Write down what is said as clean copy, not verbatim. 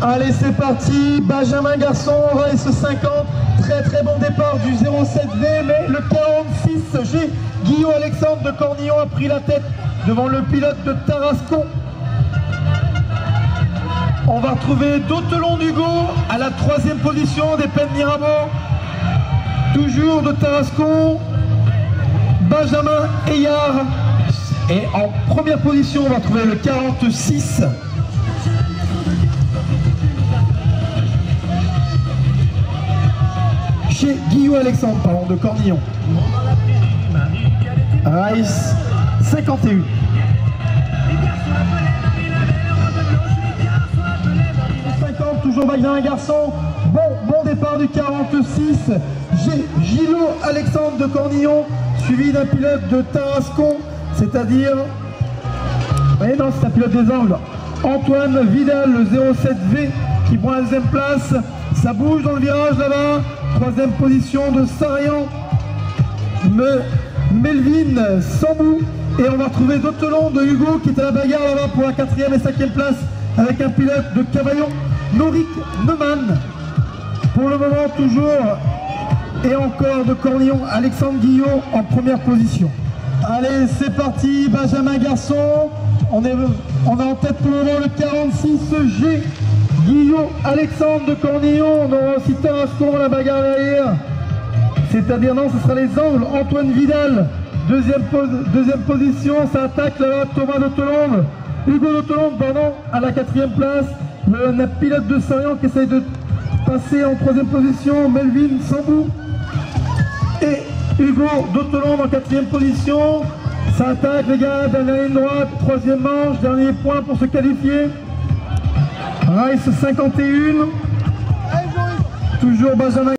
Allez, c'est parti. Benjamin Garçon, race 50. Très bon départ du 07V, mais le 46G, Guillaume Alexandre de Cornillon a pris la tête devant le pilote de Tarascon. On va retrouver Dautelon d'Hugo à la 3e position des Pennes Mirabeau. Toujours de Tarascon, Benjamin Ayard. Et en première position, on va trouver le 46. Chez Guillaume Alexandre, pardon, de Cornillon. Race 51. Toujours Benjamin Garçon. Bon départ du 46. Gillot Alexandre de Cornillon, suivi d'un pilote de Tarascon, c'est-à-dire... Oui, non, c'est un pilote des Angles. Antoine Vidal, le 07V, qui prend la 2e place. Ça bouge dans le virage là-bas. 3e position de Sarian. Melvin Sambou. Et on va retrouver Dautelon de Hugo qui est à la bagarre là-bas pour la 4e et 5e place avec un pilote de Cavaillon, Noric Neumann. Pour le moment toujours et encore de Cornillon, Alexandre Guillot en première position. Allez, c'est parti, Benjamin Garçon. On a en tête pour le moment le 46G, Guillot Alexandre de Cornillon. On aura aussi Tarascon à la bagarre derrière. C'est-à-dire, non, ce sera les Angles. Antoine Vidal, deuxième position. Ça attaque là-bas Thomas Dautelon. Hugo Dautelon, pardon, à la 4e place. Le pilote de Sarian qui essaye de passer en 3e position, Melvin Sambou. Et Hugo Dautelon en 4e position. Ça attaque les gars, dernière ligne droite, 3e manche, dernier point pour se qualifier. Race 51. Toujours Benjamin.